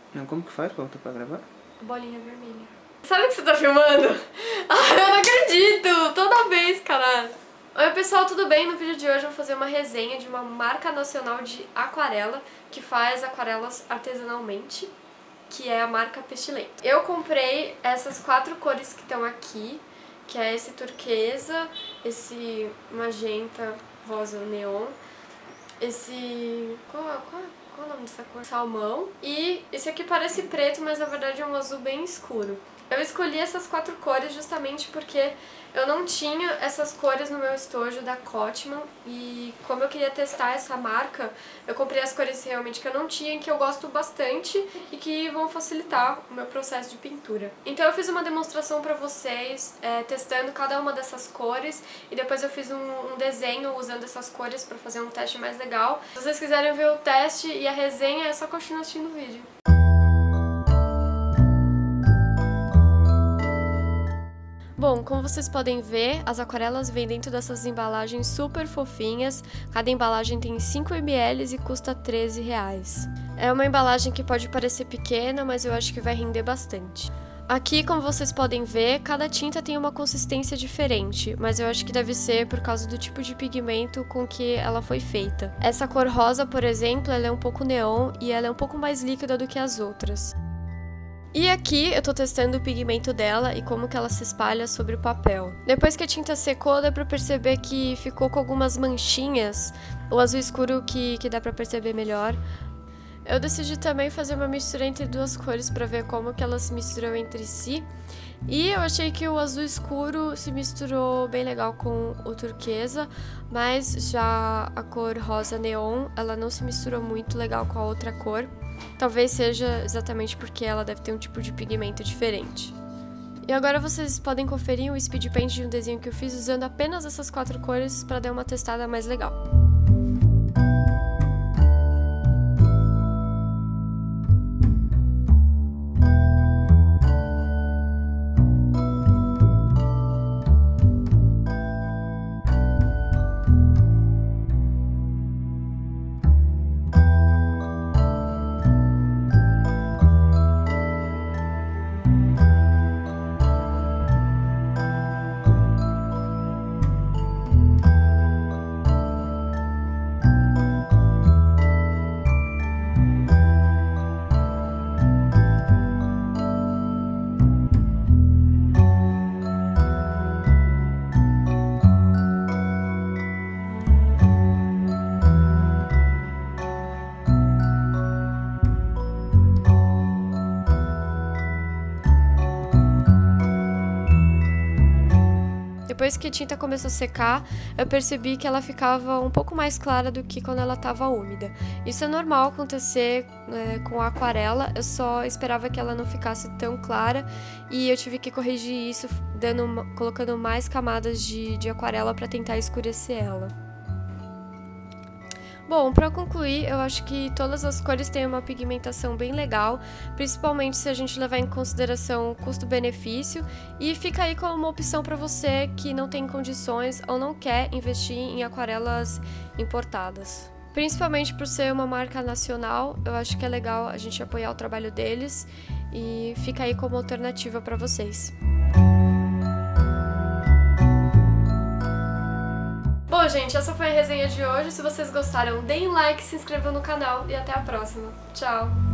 Não, como que faz? Volta pra gravar? Bolinha vermelha. Sabe que você tá filmando? Ai, eu não acredito! Toda vez, caralho. Oi pessoal, tudo bem? No vídeo de hoje eu vou fazer uma resenha de uma marca nacional de aquarela que faz aquarelas artesanalmente, que é a marca Pestilente. Eu comprei essas 4 cores que estão aqui, que é esse turquesa, esse magenta, rosa, neon, esse... Qual é o nome dessa cor? Salmão. E esse aqui parece preto, mas na verdade é um azul bem escuro. Eu escolhi essas 4 cores justamente porque eu não tinha essas cores no meu estojo da Cotman e como eu queria testar essa marca, eu comprei as cores realmente que eu não tinha e que eu gosto bastante e que vão facilitar o meu processo de pintura. Então eu fiz uma demonstração pra vocês, testando cada uma dessas cores e depois eu fiz um desenho usando essas cores pra fazer um teste mais legal. Se vocês quiserem ver o teste e a resenha, é só continuar assistindo o vídeo. Bom, como vocês podem ver, as aquarelas vêm dentro dessas embalagens super fofinhas. Cada embalagem tem 5 ml e custa R$13. É uma embalagem que pode parecer pequena, mas eu acho que vai render bastante. Aqui, como vocês podem ver, cada tinta tem uma consistência diferente, mas eu acho que deve ser por causa do tipo de pigmento com que ela foi feita. Essa cor rosa, por exemplo, ela é um pouco neon e ela é um pouco mais líquida do que as outras. E aqui eu tô testando o pigmento dela e como que ela se espalha sobre o papel. Depois que a tinta secou, dá pra perceber que ficou com algumas manchinhas, o azul escuro que dá pra perceber melhor. Eu decidi também fazer uma mistura entre duas cores pra ver como que elas se misturam entre si. E eu achei que o azul escuro se misturou bem legal com o turquesa, mas já a cor rosa neon, ela não se misturou muito legal com a outra cor. Talvez seja exatamente porque ela deve ter um tipo de pigmento diferente. E agora vocês podem conferir o speed paint de um desenho que eu fiz usando apenas essas 4 cores para dar uma testada mais legal. Depois que a tinta começou a secar, eu percebi que ela ficava um pouco mais clara do que quando ela estava úmida. Isso é normal acontecer com a aquarela, eu só esperava que ela não ficasse tão clara e eu tive que corrigir isso colocando mais camadas de aquarela para tentar escurecer ela. Bom, para concluir, eu acho que todas as cores têm uma pigmentação bem legal, principalmente se a gente levar em consideração o custo-benefício, e fica aí como uma opção para você que não tem condições ou não quer investir em aquarelas importadas. Principalmente por ser uma marca nacional, eu acho que é legal a gente apoiar o trabalho deles e fica aí como alternativa para vocês. Bom, gente, essa foi a resenha de hoje. Se vocês gostaram, deem like, se inscrevam no canal e até a próxima. Tchau!